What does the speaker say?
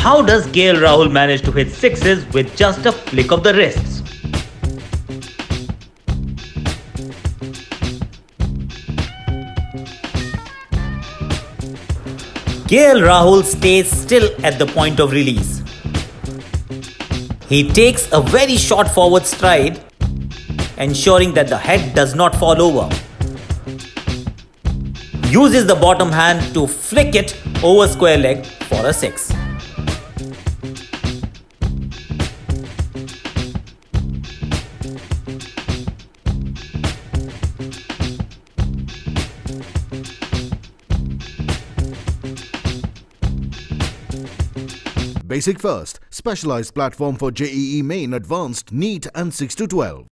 how does KL Rahul manage to hit sixes with just a flick of the wrists? KL Rahul stays still at the point of release. He takes a very short forward stride, ensuring that the head does not fall over. Uses the bottom hand to flick it over square leg for a six. Basic First, specialized platform for JEE Main Advanced, NEET and 6 to 12.